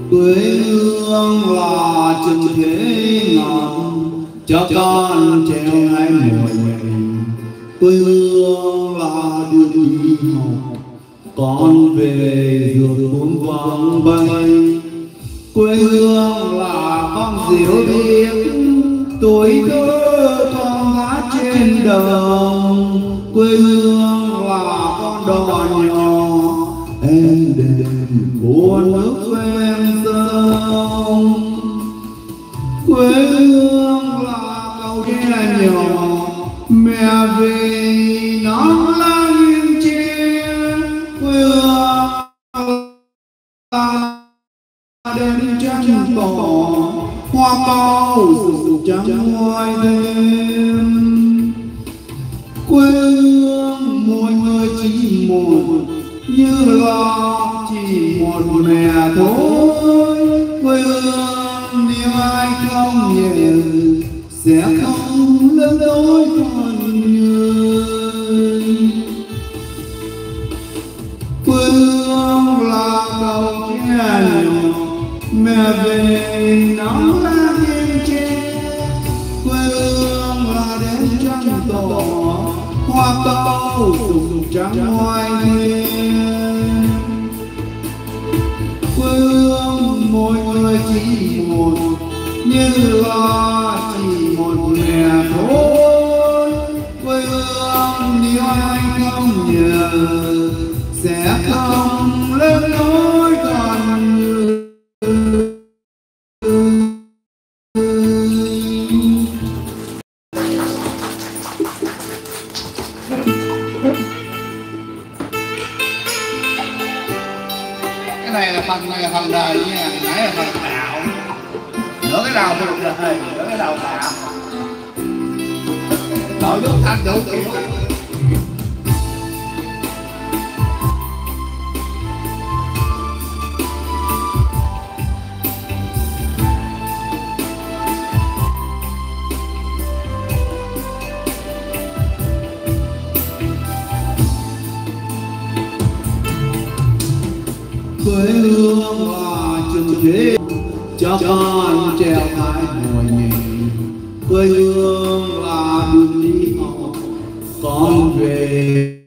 quê hương là chừng thế ngọt cho con treo hai mùa nhành. Quê hương là đường đi học con về ruột bốn vòng bay. Quê hương là con diều biếc tuổi thơ con hát trên đồng. Quê hương là con đò nhỏ em đềm của nước ven sông. Quê hương là cầu tre nhỏ mẹ về nó lá nghiêng tre. Quê hương là đêm trăng tỏ hoa cao rực trắng ngoài đêm. Quê hương mỗi người chỉ một như là chỉ một mẹ thôi. Quê hương nếu ai không nhớ sẽ không lớn lối con người. Quê hương là cầu tre nhỏ mẹ về nắng lá nghiêng tre. Quê hương là đêm trăng tỏ hoa cao rực trắng ngoài đêm. Quê hương mỗi người chỉ một như là chỉ một mẹ thôi. Quê hương nếu ai không nhớ sẽ không lên lối con người. Cái này là phần đời nha, nãy là phần đạo. Nửa cái đầu phần đời, nửa cái đầu đạo. Đổi nước thanh đủ kiểu. Quê hương là chừng thế cho con treo hai mùa nhành. Quê hương là đường đi học con về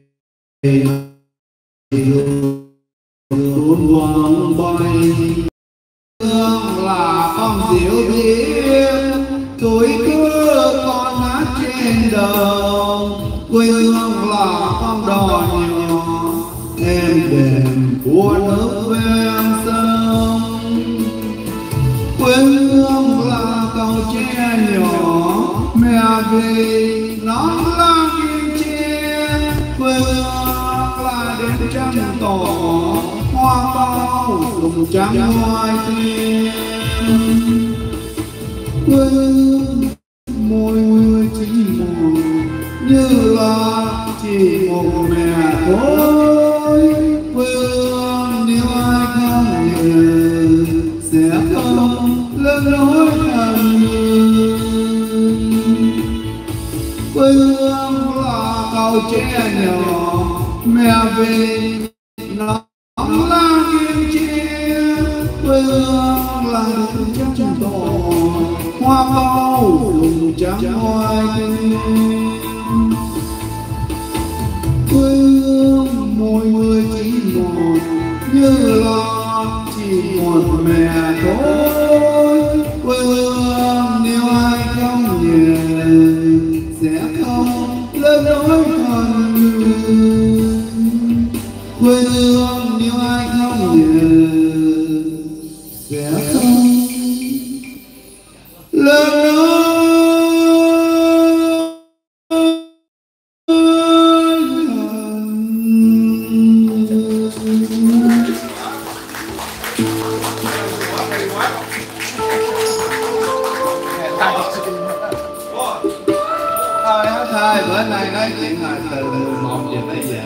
bốn vòng bay. Hương là con diều biếc tuổi thơ con hát trên đồng. Quê hương là con đò nhỏ em đềm của nước ven sông. Quê hương là cầu tre nhỏ mẹ về nón lá nghiêng tre. Quê hương là đêm trăng tỏ hoa cao rực trắng ngoài đêm. Quê hương mỗi người chỉ một như là chỉ một mẹ thôi. Quê hương nếu ai không nhớ sẽ không lớn lối con người. Quê hương là cầu tre nhỏ mẹ về nắng lá nghiêng tre. Quê hương là đường trăng tỏ hoa cao rực trắng ngoài đêm. Quê hương mỗi người chỉ một như là chỉ một mẹ thôi. Quê hương nếu ai không nhớ sẽ không lớn lối con người. Quê hương nếu ai không nhớ sẽ không lớn lối. Thôi bữa nay nói chuyện là từ 11 giờ tới giờ.